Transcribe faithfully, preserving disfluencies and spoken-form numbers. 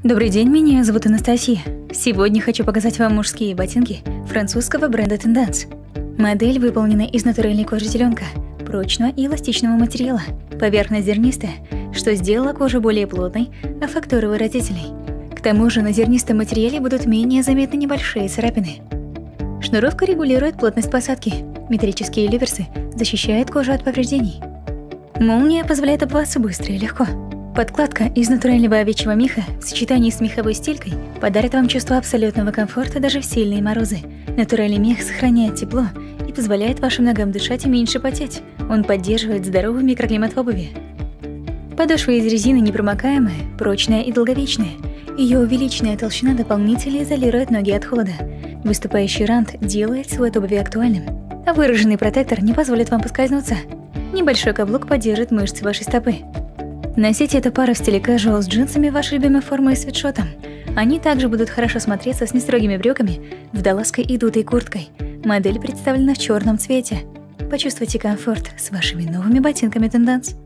Добрый день, меня зовут Анастасия. Сегодня хочу показать вам мужские ботинки французского бренда Tendance. Модель выполнена из натуральной кожи теленка, прочного и эластичного материала. Поверхность зернистая, что сделало кожу более плотной, а фактуру выразительной. К тому же на зернистом материале будут менее заметны небольшие царапины. Шнуровка регулирует плотность посадки. Металлические ливерсы защищают кожу от повреждений. Молния позволяет обуваться быстро и легко. Подкладка из натурального овечьего меха в сочетании с меховой стелькой подарит вам чувство абсолютного комфорта даже в сильные морозы. Натуральный мех сохраняет тепло и позволяет вашим ногам дышать и меньше потеть. Он поддерживает здоровый микроклимат в обуви. Подошва из резины непромокаемая, прочная и долговечная. Ее увеличенная толщина дополнительно изолирует ноги от холода. Выступающий рант делает цвет обуви актуальным, а выраженный протектор не позволит вам поскользнуться. Небольшой каблук поддержит мышцы вашей стопы. Носите эту пару в стиле casual с джинсами вашей любимой формы и свитшотом. Они также будут хорошо смотреться с нестрогими брюками, водолазкой и дутой курткой. Модель представлена в черном цвете. Почувствуйте комфорт с вашими новыми ботинками Tendance.